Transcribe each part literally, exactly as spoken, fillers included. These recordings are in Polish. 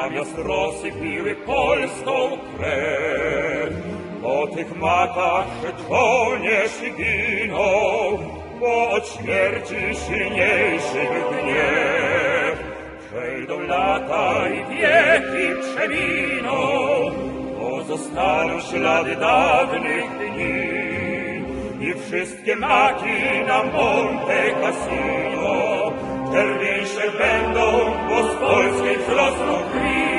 zamiast rosy piły polską krew. Po tych matach żołnierz ginął, bo od śmierci silniejszy gniew. Przejdą lata i wieki przeminą, pozostaną ślady dawnych dni. I wszystkie maki na Monte Cassino czerwieńsze będą, bo z polskiej wzrosną krwi.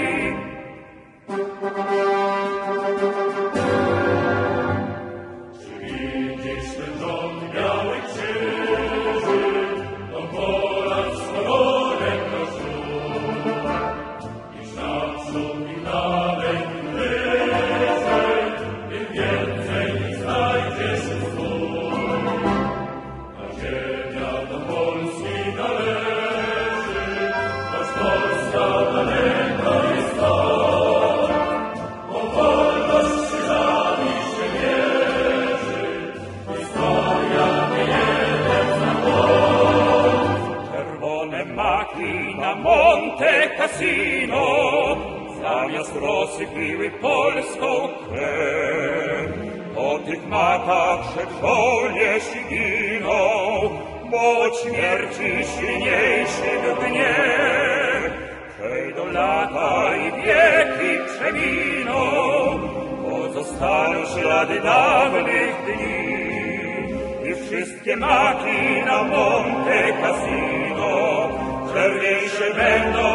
Czy widzisz ten rząd białych krzyży, to Polak z kolonem na żółt, iż naprzód i dalej wyżej, tym więcej znajdziesz wzór. A ziemia do Polski należy, choć Polska daleko jest stąd, bo wolność krzyżami się mierzy, historia nie jeden zawód. Czerwone maki na Monte Cassino zamiast rosy piły polską krew. Po tych matach przed żołnierz ginął, bo od śmierci silniejszy gniew. Przejdą lata i wieki przeminą, pozostaną ślady dawnych dni. I wszystkie maki na Monte Cassino czerwieńsze będą,